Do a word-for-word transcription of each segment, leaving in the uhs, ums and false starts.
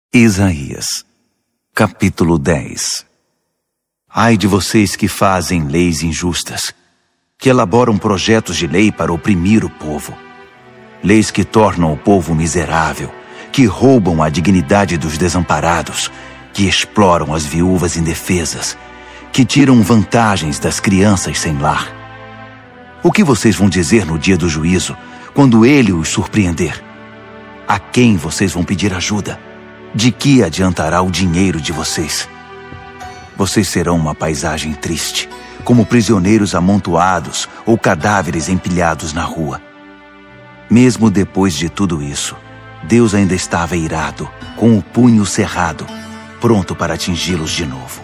Isaías, capítulo dez. Ai de vocês que fazem leis injustas, que elaboram projetos de lei para oprimir o povo. Leis que tornam o povo miserável, que roubam a dignidade dos desamparados, que exploram as viúvas indefesas, que tiram vantagens das crianças sem lar. O que vocês vão dizer no dia do juízo, quando ele os surpreender? A quem vocês vão pedir ajuda? De que adiantará o dinheiro de vocês? Vocês serão uma paisagem triste, como prisioneiros amontoados ou cadáveres empilhados na rua. Mesmo depois de tudo isso, Deus ainda estava irado, com o punho cerrado, pronto para atingi-los de novo.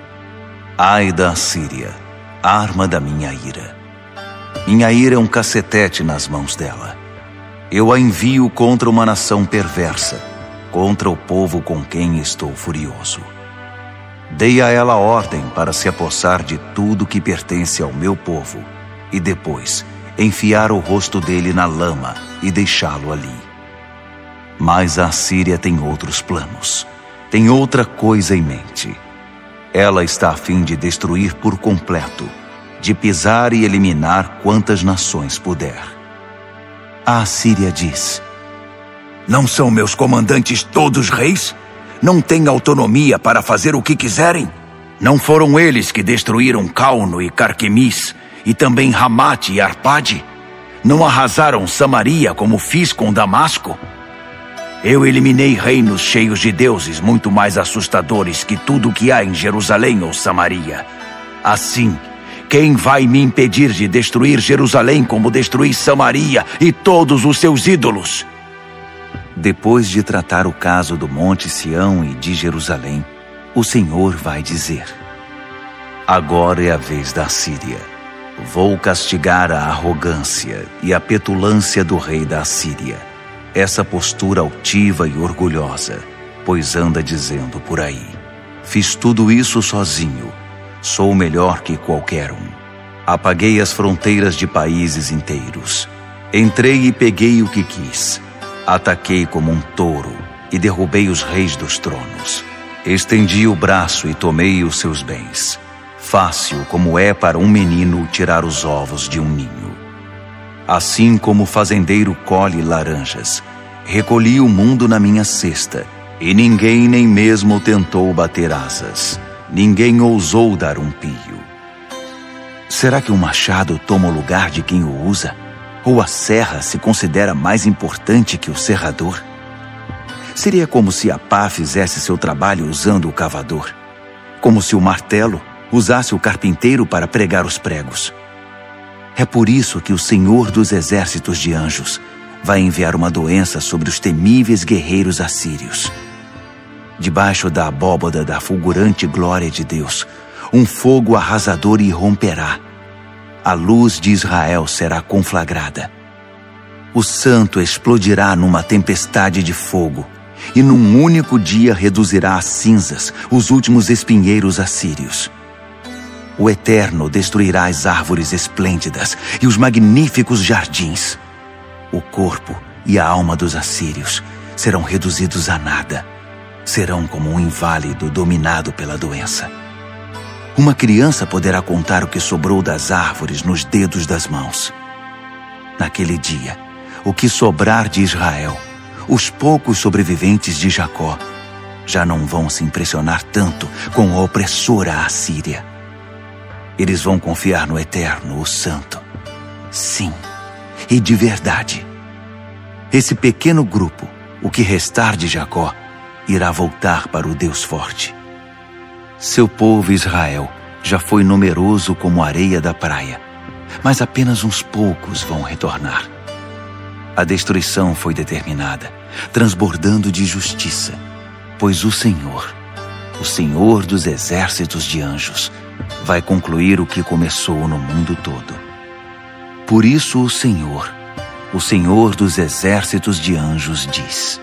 Ai da Assíria, arma da minha ira. Minha ira é um cacetete nas mãos dela. Eu a envio contra uma nação perversa, contra o povo com quem estou furioso. Dei a ela ordem para se apossar de tudo que pertence ao meu povo e depois enfiar o rosto dele na lama e deixá-lo ali. Mas a Assíria tem outros planos, tem outra coisa em mente. Ela está a fim de destruir por completo, de pisar e eliminar quantas nações puder. A Assíria diz: não são meus comandantes todos reis? Não têm autonomia para fazer o que quiserem? Não foram eles que destruíram Calno e Carquemis, e também Ramate e Arpade? Não arrasaram Samaria como fiz com Damasco? Eu eliminei reinos cheios de deuses muito mais assustadores que tudo o que há em Jerusalém ou Samaria. Assim, quem vai me impedir de destruir Jerusalém como destruí Samaria e todos os seus ídolos? Depois de tratar o caso do Monte Sião e de Jerusalém, o Senhor vai dizer: agora é a vez da Assíria. Vou castigar a arrogância e a petulância do rei da Assíria, essa postura altiva e orgulhosa, pois anda dizendo por aí: fiz tudo isso sozinho, sou melhor que qualquer um. Apaguei as fronteiras de países inteiros, entrei e peguei o que quis. Ataquei como um touro e derrubei os reis dos tronos. Estendi o braço e tomei os seus bens. Fácil como é para um menino tirar os ovos de um ninho. Assim como o fazendeiro colhe laranjas, recolhi o mundo na minha cesta, e ninguém nem mesmo tentou bater asas. Ninguém ousou dar um pio. Será que o machado toma o lugar de quem o usa? Ou a serra se considera mais importante que o serrador? Seria como se a pá fizesse seu trabalho usando o cavador. Como se o martelo usasse o carpinteiro para pregar os pregos. É por isso que o Senhor dos exércitos de anjos vai enviar uma doença sobre os temíveis guerreiros assírios. Debaixo da abóbada da fulgurante glória de Deus, um fogo arrasador irromperá. A luz de Israel será conflagrada. O santo explodirá numa tempestade de fogo, e num único dia reduzirá a cinzas os últimos espinheiros assírios. O Eterno destruirá as árvores esplêndidas e os magníficos jardins. O corpo e a alma dos assírios serão reduzidos a nada. Serão como um inválido dominado pela doença. Uma criança poderá contar o que sobrou das árvores nos dedos das mãos. Naquele dia, o que sobrar de Israel, os poucos sobreviventes de Jacó, já não vão se impressionar tanto com a opressora Assíria. Eles vão confiar no Eterno, o Santo. Sim, e de verdade. Esse pequeno grupo, o que restar de Jacó, irá voltar para o Deus forte. Seu povo Israel já foi numeroso como a areia da praia, mas apenas uns poucos vão retornar. A destruição foi determinada, transbordando de justiça, pois o Senhor, o Senhor dos exércitos de anjos, vai concluir o que começou no mundo todo. Por isso o Senhor, o Senhor dos exércitos de anjos diz: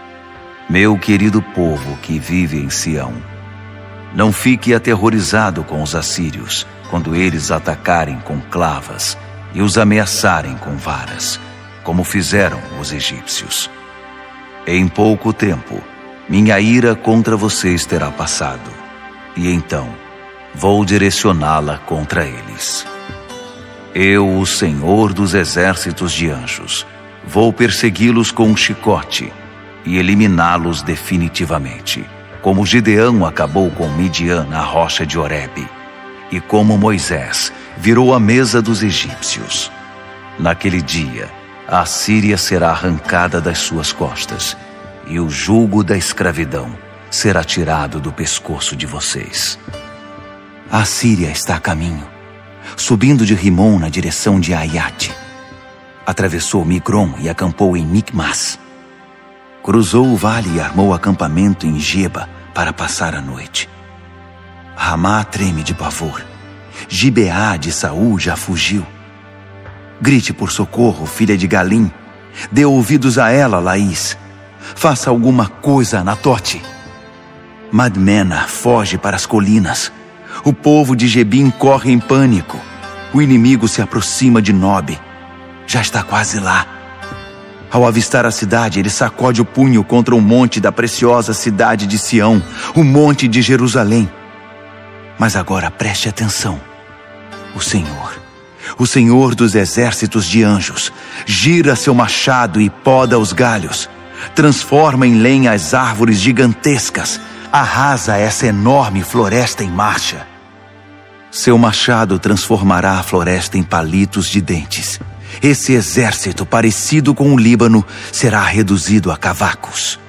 meu querido povo que vive em Sião, não fique aterrorizado com os assírios quando eles atacarem com clavas e os ameaçarem com varas, como fizeram os egípcios. Em pouco tempo, minha ira contra vocês terá passado, e então vou direcioná-la contra eles. Eu, o Senhor dos exércitos de anjos, vou persegui-los com um chicote e eliminá-los definitivamente, como Gideão acabou com Midian na rocha de Horebe, e como Moisés virou a mesa dos egípcios. Naquele dia, a Síria será arrancada das suas costas, e o jugo da escravidão será tirado do pescoço de vocês. A Síria está a caminho, subindo de Rimon na direção de Aiate. Atravessou Migron e acampou em Micmas. Cruzou o vale e armou acampamento em Geba para passar a noite. Ramá treme de pavor. Gibeá de Saul já fugiu. Grite por socorro, filha de Galim. Dê ouvidos a ela, Laís. Faça alguma coisa, Anatote. Madmena foge para as colinas. O povo de Gebim corre em pânico. O inimigo se aproxima de Nobe. Já está quase lá. Ao avistar a cidade, ele sacode o punho contra o monte da preciosa cidade de Sião, o monte de Jerusalém. Mas agora preste atenção. O Senhor, o Senhor dos exércitos de anjos, gira seu machado e poda os galhos. Transforma em lenha as árvores gigantescas. Arrasa essa enorme floresta em marcha. Seu machado transformará a floresta em palitos de dentes. Esse exército, parecido com o Líbano, será reduzido a cavacos.